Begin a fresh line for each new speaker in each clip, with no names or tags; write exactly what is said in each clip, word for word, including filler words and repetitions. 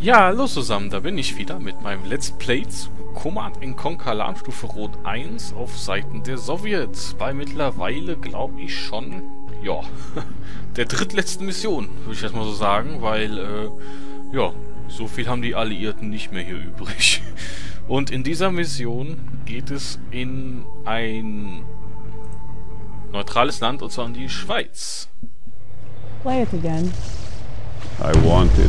Ja, hallo zusammen, da bin ich wieder mit meinem Let's Play zu Command and Conquer Alarmstufe Rot eins auf Seiten der Sowjets. Bei mittlerweile, glaube ich schon, ja, der drittletzten Mission, würde ich jetzt mal so sagen, weil, äh, ja, so viel haben die Alliierten nicht mehr hier übrig. Und in dieser Mission geht es in ein neutrales Land, und zwar in die Schweiz.
Play it again.
I want it.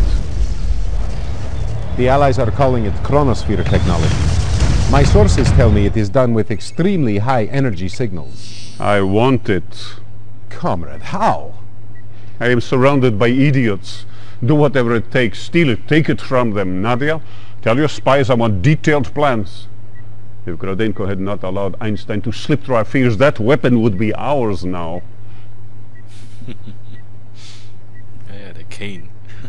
The Allies are calling it chronosphere technology. My sources tell me it is done with extremely high energy signals.
I want it.
Comrade, how?
I am surrounded by idiots. Do whatever it takes. Steal it. Take it from them. Nadia, tell your spies I want detailed plans. If Grodenko had not allowed Einstein to slip through our fingers, that weapon would be ours now.
Ja, ja, der Kane.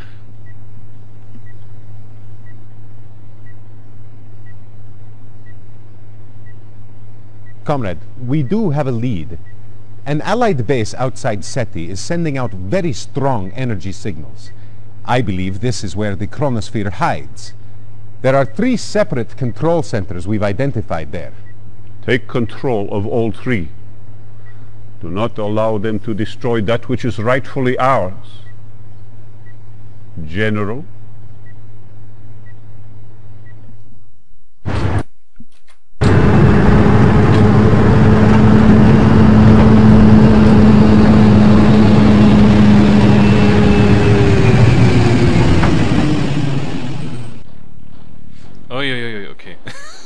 Comrade, we do have a lead. An Allied base outside SETI is sending out very strong energy signals. I believe this is where the chronosphere hides. There are three separate control centers we've identified there.
Take control of all three. Do not allow them to destroy that which is rightfully ours. General?
Uiuiui, okay.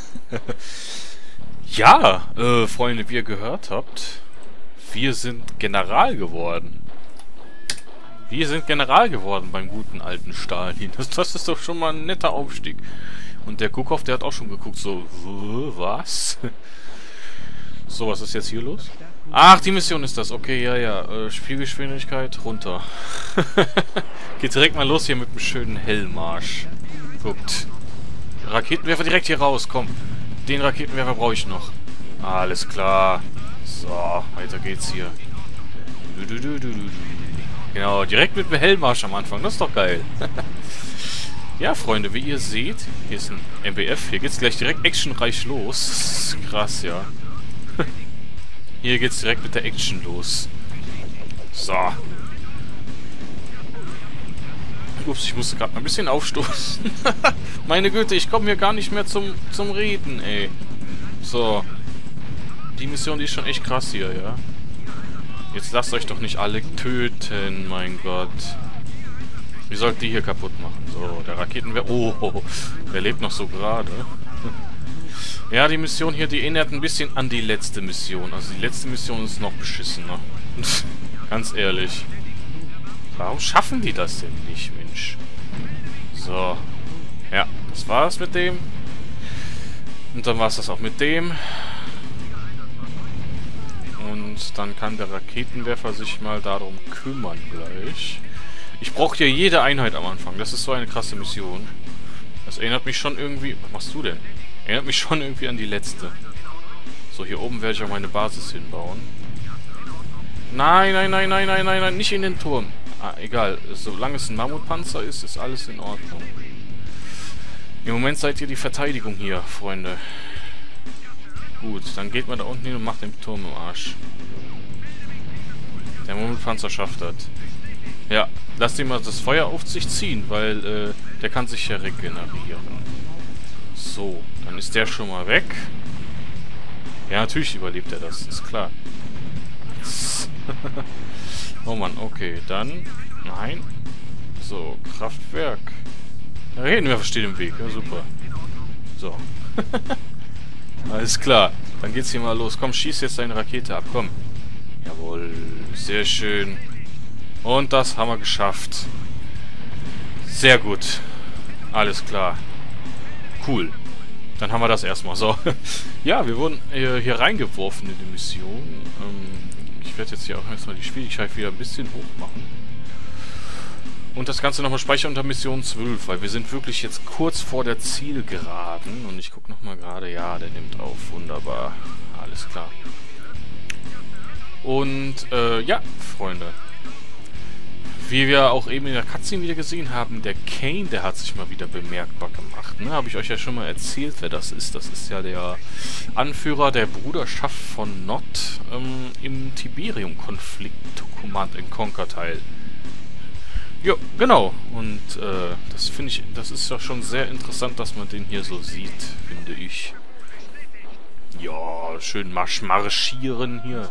Ja, äh, Freunde, wie ihr gehört habt, wir sind General geworden. Wir sind General geworden beim guten alten Stalin. Das, das ist doch schon mal ein netter Aufstieg. Und der Guckhoff, der hat auch schon geguckt, so, was? So, was ist jetzt hier los? Ach, die Mission ist das. Okay, ja, ja. Äh, Spielgeschwindigkeit runter. Geht direkt mal los hier mit einem schönen Hellmarsch. Guckt. Raketenwerfer direkt hier raus, komm. Den Raketenwerfer brauche ich noch. Alles klar. So, weiter geht's hier. Du, du, du, du, du. Genau, direkt mit dem Hellmarsch am Anfang. Das ist doch geil. Ja, Freunde, wie ihr seht, hier ist ein M B F. Hier geht's gleich direkt actionreich los. Krass, ja. Hier geht's direkt mit der Action los. So. Ups, ich musste gerade mal ein bisschen aufstoßen. Meine Güte, ich komme hier gar nicht mehr zum, zum Reden, ey. So. Die Mission, die ist schon echt krass hier, ja. Jetzt lasst euch doch nicht alle töten, mein Gott. Wie sollt die hier kaputt machen? So, der Raketenwerfer... Oh, der lebt noch so gerade. Ja, die Mission hier, die erinnert ein bisschen an die letzte Mission. Also die letzte Mission ist noch beschissener. Ganz ehrlich. Warum schaffen die das denn nicht, Mensch? So. Ja, das war's mit dem. Und dann war's das auch mit dem. Und dann kann der Raketenwerfer sich mal darum kümmern gleich. Ich brauche hier jede Einheit am Anfang. Das ist so eine krasse Mission. Das erinnert mich schon irgendwie... Was machst du denn? Erinnert mich schon irgendwie an die letzte. So, hier oben werde ich auch meine Basis hinbauen. Nein, nein, nein, nein, nein, nein, nein, nicht in den Turm. Ah, egal. Solange es ein Mammutpanzer ist, ist alles in Ordnung. Im Moment seid ihr die Verteidigung hier, Freunde. Gut, dann geht man da unten hin und macht den Turm im Arsch. Der Mammutpanzer schafft das. Ja, lasst ihn mal das Feuer auf sich ziehen, weil äh, der kann sich ja regenerieren. So, dann ist der schon mal weg. Ja, natürlich überlebt er das, ist klar. Oh Mann, okay, dann... Nein. So, Kraftwerk. Da reden wir, steht im Weg, ja, super. So. Alles klar, dann geht's hier mal los. Komm, schieß jetzt deine Rakete ab, komm. Jawohl, sehr schön. Und das haben wir geschafft. Sehr gut. Alles klar. Cool. Dann haben wir das erstmal. So. Ja, wir wurden äh, hier reingeworfen in die Mission. Ähm... Ich werde jetzt hier auch erstmal die Schwierigkeit wieder ein bisschen hoch machen. Und das Ganze nochmal speichern unter Mission zwölf, weil wir sind wirklich jetzt kurz vor der Zielgeraden. Und ich gucke nochmal gerade. Ja, der nimmt auf. Wunderbar. Alles klar. Und, äh, ja, Freunde. wie wir auch eben in der Cutscene wieder gesehen haben, der Kane, der hat sich mal wieder bemerkbar gemacht. Ne? Habe ich euch ja schon mal erzählt, wer das ist. Das ist ja der Anführer der Bruderschaft von Nod ähm, im Tiberium-Konflikt Command and Conquer Teil. Jo, genau. Und äh, das finde ich, das ist ja schon sehr interessant, dass man den hier so sieht, finde ich. Ja, schön marsch marschieren hier.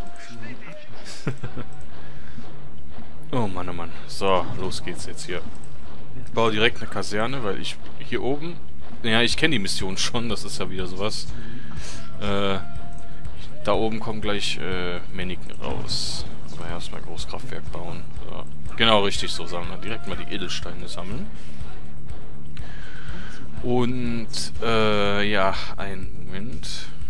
Oh Mann, oh Mann. So, los geht's jetzt hier. Ich baue direkt eine Kaserne, weil ich hier oben... Ja, ich kenne die Mission schon, das ist ja wieder sowas. Äh, da oben kommen gleich äh, Männchen raus. Aber erstmal Großkraftwerk bauen. So. Genau, richtig so sammeln. Direkt mal die Edelsteine sammeln. Und, äh, ja, einen Moment...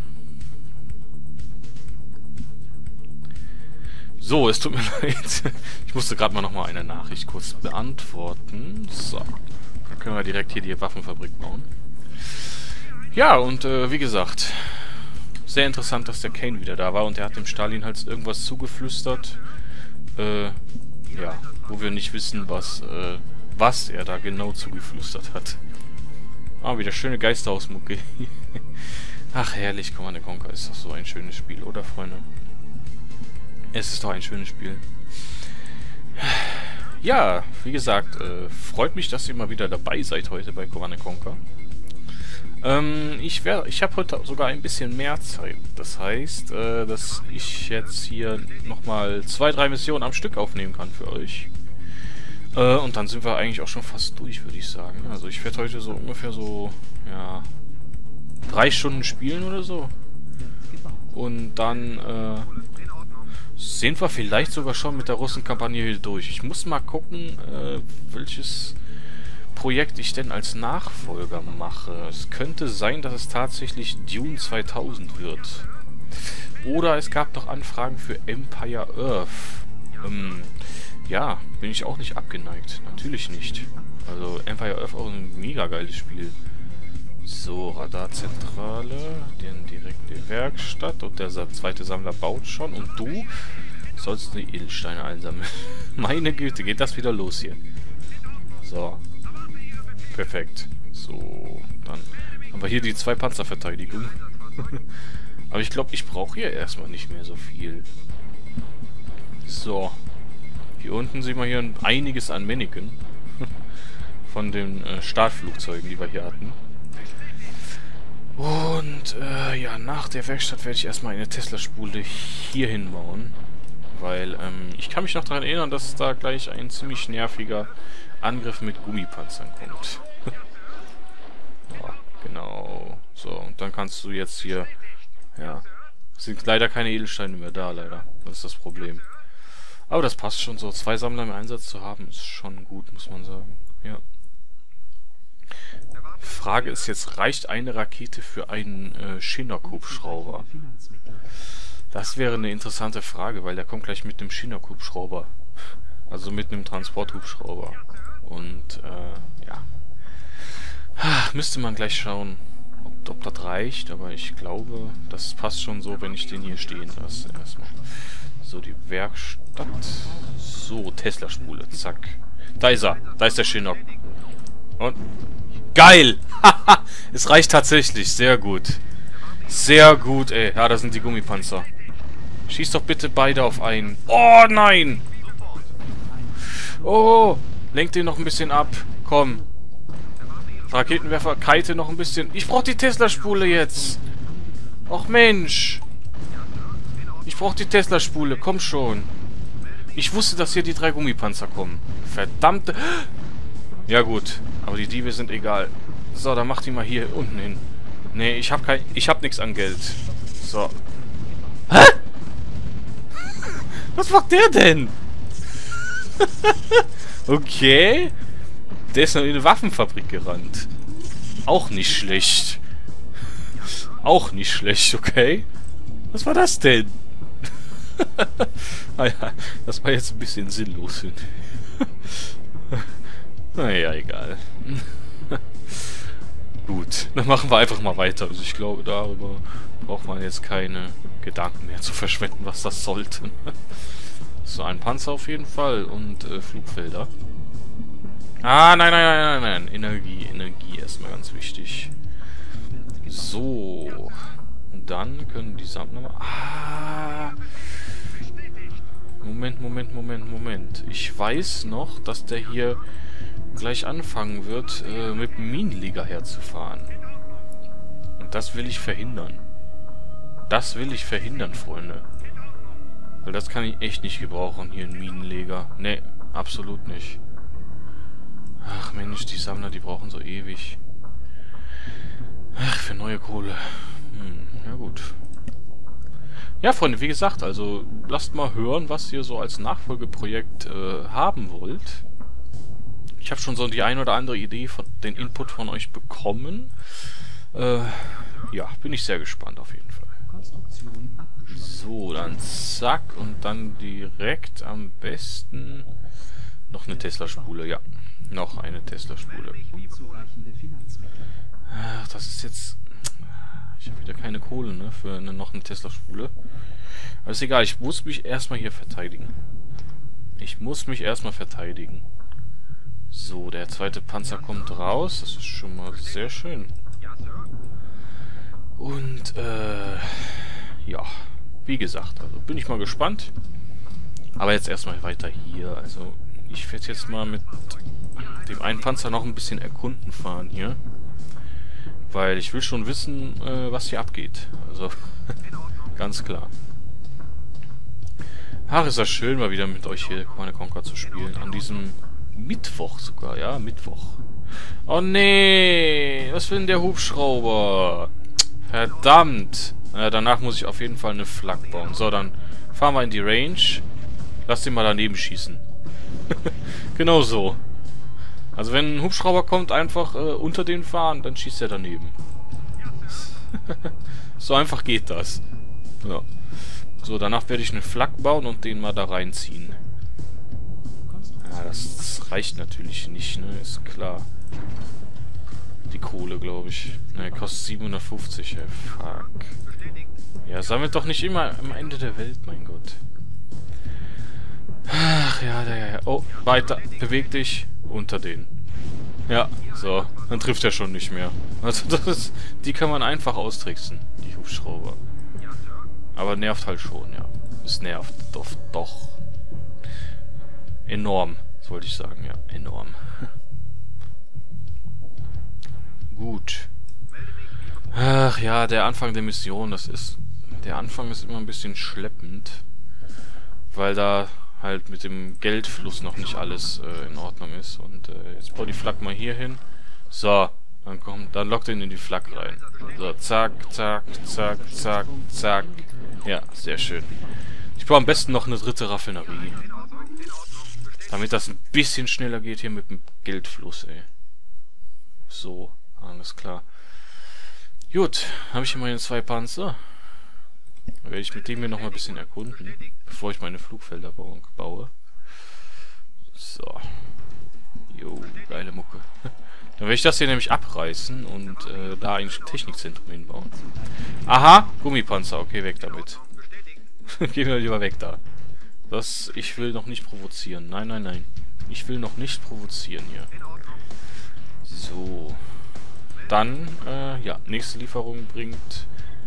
So, es tut mir leid. Ich musste gerade mal nochmal eine Nachricht kurz beantworten. So. Dann können wir direkt hier die Waffenfabrik bauen. Ja, und äh, wie gesagt, sehr interessant, dass der Kane wieder da war. Und er hat dem Stalin halt irgendwas zugeflüstert. Äh, ja, wo wir nicht wissen, was, äh, was er da genau zugeflüstert hat. Ah, wieder schöne Geisterhausmucke. Ach, herrlich, Command and Conquer ist doch so ein schönes Spiel, oder, Freunde? Es ist doch ein schönes Spiel. Ja, wie gesagt, äh, freut mich, dass ihr mal wieder dabei seid heute bei Command and Conquer. Ähm, ich werde, ich habe heute sogar ein bisschen mehr Zeit. Das heißt, äh, dass ich jetzt hier nochmal zwei, drei Missionen am Stück aufnehmen kann für euch. Äh, und dann sind wir eigentlich auch schon fast durch, würde ich sagen. Also ich werde heute so ungefähr so, ja, drei Stunden spielen oder so. Und dann, äh... sind wir vielleicht sogar schon mit der Russenkampagne hier durch. Ich muss mal gucken, äh, welches Projekt ich denn als Nachfolger mache. Es könnte sein, dass es tatsächlich Dune zweitausend wird. Oder es gab noch Anfragen für Empire Earth. Ähm, ja, bin ich auch nicht abgeneigt. Natürlich nicht. Also Empire Earth auch ein mega geiles Spiel. So, Radarzentrale, den direkte Werkstatt und der zweite Sammler baut schon. Und du sollst die Edelsteine einsammeln. Meine Güte, geht das wieder los hier. So. Perfekt. So, dann haben wir hier die zwei Panzerverteidigung. Aber ich glaube, ich brauche hier erstmal nicht mehr so viel. So. Hier unten sehen wir hier einiges an Männchen. Von den äh, Startflugzeugen, die wir hier hatten. Und, äh, ja, nach der Werkstatt werde ich erstmal eine Tesla-Spule hier hinbauen. Weil, ähm, ich kann mich noch daran erinnern, dass da gleich ein ziemlich nerviger Angriff mit Gummipanzern kommt. Ja, genau. So, und dann kannst du jetzt hier, ja, sind leider keine Edelsteine mehr da, leider. Das ist das Problem. Aber das passt schon so. Zwei Sammler im Einsatz zu haben, ist schon gut, muss man sagen. Ja. Frage ist jetzt, reicht eine Rakete für einen äh, Chinook-Hubschrauber? Das wäre eine interessante Frage, weil der kommt gleich mit einem Chinook-Hubschrauber. Also mit einem Transporthubschrauber. Und, äh, ja. Ah, müsste man gleich schauen, ob, ob das reicht. Aber ich glaube, das passt schon so, wenn ich den hier stehen lasse. Erstmal. So, die Werkstatt. So, Tesla-Spule. Zack. Da ist er. Da ist der Chinook. Und... geil! Haha! Es reicht tatsächlich. Sehr gut. Sehr gut, ey. Ja, da sind die Gummipanzer. Schieß doch bitte beide auf einen. Oh, nein! Oh! Lenk den noch ein bisschen ab. Komm. Raketenwerfer, kite noch ein bisschen. Ich brauch die Tesla-Spule jetzt. Och, Mensch. Ich brauch die Tesla-Spule. Komm schon. Ich wusste, dass hier die drei Gummipanzer kommen. Verdammte... ja gut, aber die Diebe sind egal. So, dann mach die mal hier unten hin. Nee, ich hab kein... ich hab nichts an Geld. So. Hä? Was macht der denn? Okay. Der ist noch in eine Waffenfabrik gerannt. Auch nicht schlecht. Auch nicht schlecht, okay. Was war das denn? Naja, das war jetzt ein bisschen sinnlos. Naja, egal. Gut, dann machen wir einfach mal weiter. Also ich glaube, darüber braucht man jetzt keine Gedanken mehr zu verschwenden, was das sollte. So, ein Panzer auf jeden Fall und äh, Flugfelder. Ah, nein, nein, nein, nein, nein. Energie, Energie erstmal ganz wichtig. So. Und dann können die Sammler... Ah. Moment, Moment, Moment, Moment. Ich weiß noch, dass der hier gleich anfangen wird, äh, mit dem Minenleger herzufahren. Und das will ich verhindern. Das will ich verhindern, Freunde. Weil das kann ich echt nicht gebrauchen, hier einen Minenleger. Ne, absolut nicht. Ach Mensch, die Sammler, die brauchen so ewig. Ach, für neue Kohle. Hm, ja gut. Ja, Freunde, wie gesagt, also lasst mal hören, was ihr so als Nachfolgeprojekt äh, haben wollt. Ich habe schon so die ein oder andere Idee, von den Input von euch bekommen. Äh, ja, bin ich sehr gespannt auf jeden Fall. So, dann zack und dann direkt am besten noch eine Tesla-Spule, ja. Noch eine Tesla-Spule. Ach, das ist jetzt... Ich habe wieder keine Kohle, ne, für eine, noch eine Tesla-Spule. Aber ist egal, ich muss mich erstmal hier verteidigen. Ich muss mich erstmal verteidigen. So, der zweite Panzer kommt raus. Das ist schon mal sehr schön. Und, äh... ja, wie gesagt, also bin ich mal gespannt. Aber jetzt erstmal weiter hier. Also, ich werde jetzt mal mit dem einen Panzer noch ein bisschen erkunden fahren hier. Weil ich will schon wissen, äh, was hier abgeht. Also, ganz klar. Ach, ist das schön, mal wieder mit euch hier Command and Conquer zu spielen. An diesem Mittwoch sogar, ja, Mittwoch. Oh nee, was will denn der Hubschrauber? Verdammt. Ja, danach muss ich auf jeden Fall eine Flak bauen. So, dann fahren wir in die Range. Lass den mal daneben schießen. Genau so. Also wenn ein Hubschrauber kommt, einfach äh, unter den fahren, dann schießt er daneben. So einfach geht das. Ja. So, danach werde ich eine Flak bauen und den mal da reinziehen. Ja, das, das reicht natürlich nicht, ne? Ist klar. Die Kohle, glaube ich. Ne, kostet siebenhundertfünfzig, ey. Fuck. Ja, sammelt doch nicht immer am Ende der Welt, mein Gott. Ach, ja, ja, ja. Oh, weiter. Beweg dich. Unter den. Ja, so. Dann trifft er schon nicht mehr. Also das ist, die kann man einfach austricksen, die Hubschrauber. Aber nervt halt schon, ja. Es nervt doch, doch. Enorm, das wollte ich sagen, ja. Enorm. Gut. Ach ja, der Anfang der Mission, das ist... Der Anfang ist immer ein bisschen schleppend. Weil da... halt mit dem Geldfluss noch nicht alles äh, in Ordnung ist. Und äh, jetzt baue die Flak mal hier hin. So, dann kommt, dann lockt ihn in die Flak rein. So, zack, zack, zack, zack, zack. Ja, sehr schön. Ich baue am besten noch eine dritte Raffinerie. Damit das ein bisschen schneller geht hier mit dem Geldfluss, ey. So, alles klar. Gut, habe ich immerhin zwei Panzer. Dann werde ich mit dem hier noch mal ein bisschen erkunden, bevor ich meine Flugfelderbauung baue. So. Jo, geile Mucke. Dann werde ich das hier nämlich abreißen und äh, da ein Technikzentrum hinbauen. Aha, Gummipanzer. Okay, weg damit. Gehen wir lieber weg da. Das, ich will noch nicht provozieren. Nein, nein, nein. Ich will noch nicht provozieren hier. So. Dann, äh, ja, nächste Lieferung bringt...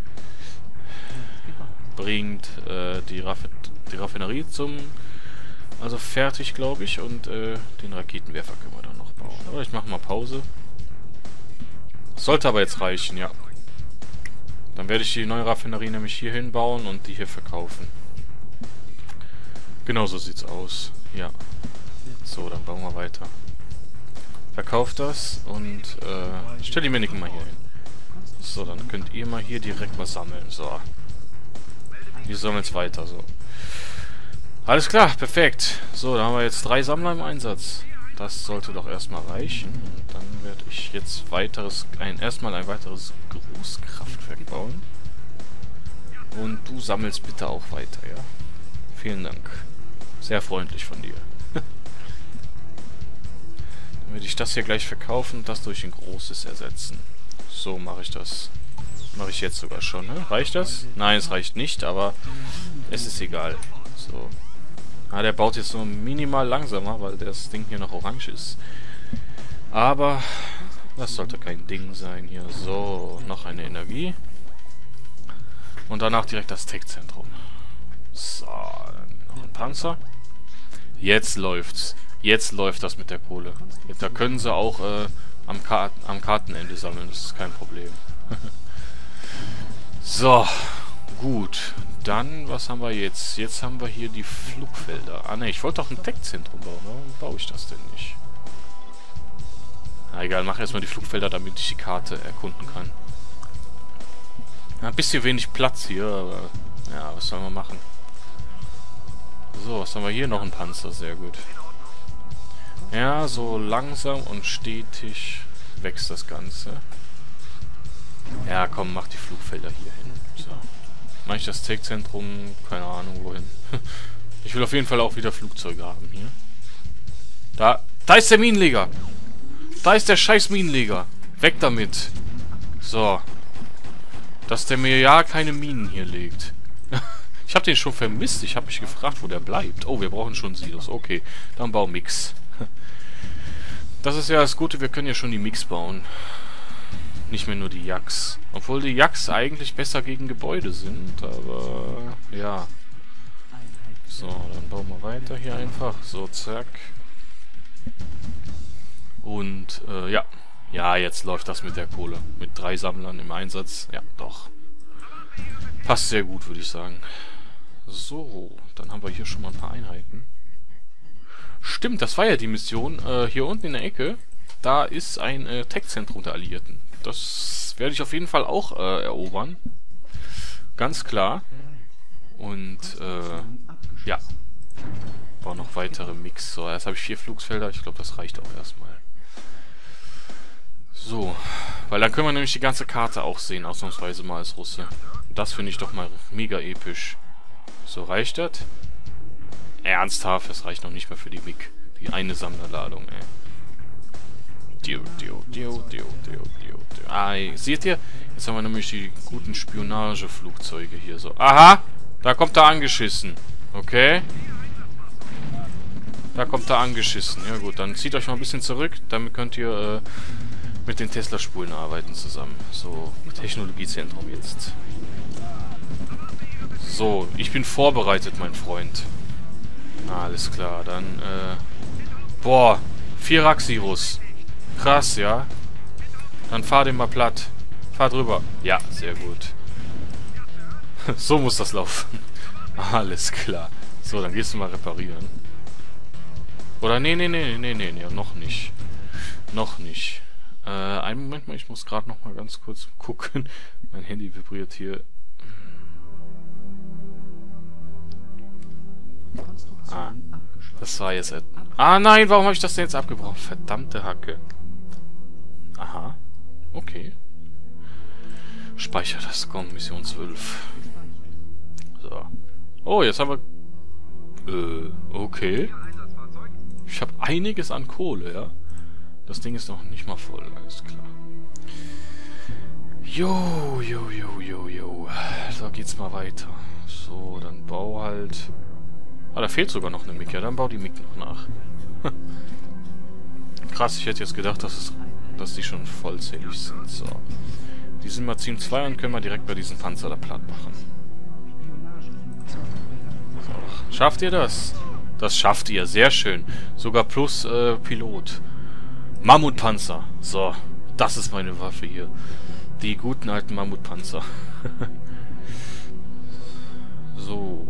bringt äh, die, Raff die Raffinerie zum... Also fertig, glaube ich. Und äh, den Raketenwerfer können wir dann noch bauen. Aber ich mache mal Pause. Sollte aber jetzt reichen, ja. Dann werde ich die neue Raffinerie nämlich hier hinbauen und die hier verkaufen. Genau so sieht's aus. Ja. So, dann bauen wir weiter. Verkauft das und äh, ich stelle die Miniken mal hier hin. So, dann könnt ihr mal hier direkt was sammeln. So. Wir sammeln es weiter, so. Alles klar, perfekt. So, da haben wir jetzt drei Sammler im Einsatz. Das sollte doch erstmal reichen. Und dann werde ich jetzt weiteres, ein, erstmal ein weiteres Großkraftwerk bauen. Und du sammelst bitte auch weiter, ja? Vielen Dank. Sehr freundlich von dir. Dann werde ich das hier gleich verkaufen und das durch ein großes ersetzen. So mache ich das. Mache ich jetzt sogar schon, ne? Reicht das? Nein, es reicht nicht, aber es ist egal. So. Ah, der baut jetzt nur minimal langsamer, weil das Ding hier noch orange ist. Aber das sollte kein Ding sein hier. So, noch eine Energie. Und danach direkt das Tech-Zentrum. So, dann noch ein Panzer. Jetzt läuft's. Jetzt läuft das mit der Kohle. Da können sie auch äh, am, Kar am Kartenende sammeln. Das ist kein Problem. So, gut. Dann, was haben wir jetzt? Jetzt haben wir hier die Flugfelder. Ah ne, ich wollte doch ein Tech-Zentrum bauen. Warum baue ich das denn nicht? Na egal, mach erstmal die Flugfelder, damit ich die Karte erkunden kann. Ein bisschen wenig Platz hier, aber ja, was sollen wir machen? So, was haben wir hier? Noch ein Panzer, sehr gut. Ja, so langsam und stetig wächst das Ganze. Ja, komm, mach die Flugfelder hier hin. So. Mach ich das Tech-Zentrum? Keine Ahnung, wohin. Ich will auf jeden Fall auch wieder Flugzeuge haben hier. Da, da ist der Minenleger! Da ist der scheiß Minenleger! Weg damit! So. Dass der mir ja keine Minen hier legt. Ich habe den schon vermisst. Ich habe mich gefragt, wo der bleibt. Oh, wir brauchen schon Silos. Okay, dann bau Mix. Das ist ja das Gute, wir können ja schon die Mix bauen. Nicht mehr nur die Jacks. Obwohl die Jacks eigentlich besser gegen Gebäude sind, aber ja. So, dann bauen wir weiter hier einfach. So, zack. Und, äh, ja. Ja, jetzt läuft das mit der Kohle. Mit drei Sammlern im Einsatz. Ja, doch. Passt sehr gut, würde ich sagen. So, dann haben wir hier schon mal ein paar Einheiten. Stimmt, das war ja die Mission. Äh, hier unten in der Ecke, da ist ein äh, Tech-Zentrum der Alliierten. Das werde ich auf jeden Fall auch äh, erobern. Ganz klar. Und, äh, ja. Bauen noch weitere Mix. So, jetzt habe ich vier Flugfelder. Ich glaube, das reicht auch erstmal. So, weil dann können wir nämlich die ganze Karte auch sehen, ausnahmsweise mal als Russe. Das finde ich doch mal mega episch. So, reicht das? Ernsthaft, das reicht noch nicht mehr für die Mick. Die eine Sammlerladung, ey. Dio, dio, dio, dio, dio, dio, dio. Ah, ey, seht ihr? Jetzt haben wir nämlich die guten Spionageflugzeuge hier so. Aha! Da kommt er angeschissen. Okay? Da kommt er angeschissen. Ja gut, dann zieht euch mal ein bisschen zurück. Damit könnt ihr, äh, mit den Tesla-Spulen arbeiten zusammen. So, Technologiezentrum jetzt. So, ich bin vorbereitet, mein Freund. Ah, alles klar, dann, äh... Boah, vier Raxirus. Krass, ja. Dann fahr den mal platt. Fahr drüber. Ja, sehr gut. So muss das laufen. Alles klar. So, dann gehst du mal reparieren. Oder, nee, nee, nee, nee, nee, nee, noch nicht. Noch nicht. Äh, einen Moment mal, ich muss gerade noch mal ganz kurz gucken. Mein Handy vibriert hier. Ah, das war jetzt... Ah nein, warum habe ich das denn jetzt abgebrochen? Verdammte Hacke. Aha. Okay. Speicher das. Komm, Mission zwölf. So. Oh, jetzt haben wir... Äh, okay. Ich habe einiges an Kohle, ja. Das Ding ist noch nicht mal voll, alles klar. Jo, jo, jo, jo, jo. So geht's mal weiter. So, dann bau halt... Ah, da fehlt sogar noch eine Mick. Ja, dann bau die Mick noch nach. Krass, ich hätte jetzt gedacht, dass, es, dass die schon vollzählig sind. So. Die sind mal Team zwei und können wir direkt bei diesem Panzer da platt machen. So. Schafft ihr das? Das schafft ihr, sehr schön. Sogar plus äh, Pilot. Mammutpanzer. So, das ist meine Waffe hier. Die guten alten Mammutpanzer. So.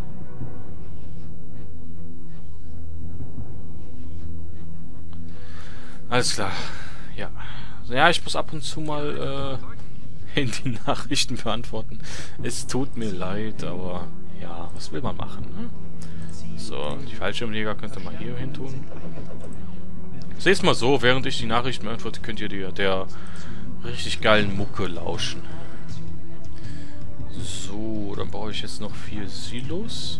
Alles klar. Ja. Ja, ich muss ab und zu mal äh, Handy-Nachrichten beantworten. Es tut mir leid, aber ja, was will man machen, ne? So, die Fallschirmjäger könnt ihr mal hier hin tun. Seht's mal so, während ich die Nachrichten beantworte, könnt ihr der, der richtig geilen Mucke lauschen. So, dann baue ich jetzt noch vier Silos.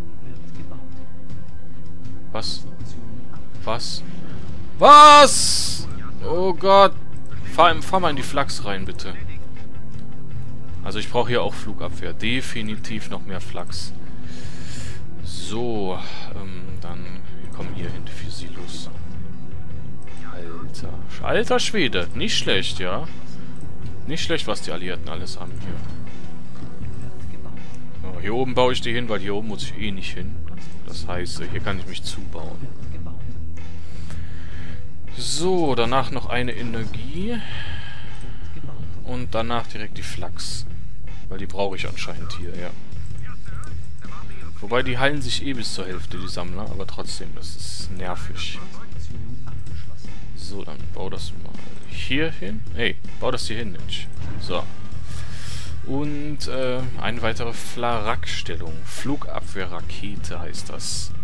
Was? Was? Was? Oh Gott. Fahr, fahr mal in die Flachs rein, bitte. Also ich brauche hier auch Flugabwehr. Definitiv noch mehr Flachs. So, Alter Schwede, nicht schlecht, ja. Nicht schlecht, was die Alliierten alles haben hier. So, hier oben baue ich die hin, weil hier oben muss ich eh nicht hin. Das heißt, hier kann ich mich zubauen. So, danach noch eine Energie. Und danach direkt die Flachs. Weil die brauche ich anscheinend hier, ja. Wobei, die heilen sich eh bis zur Hälfte, die Sammler. Aber trotzdem, das ist nervig. So, dann bau das mal hier hin. Hey, bau das hier hin, Mensch. So. Und äh, eine weitere Flak-Stellung. Flugabwehrrakete heißt das.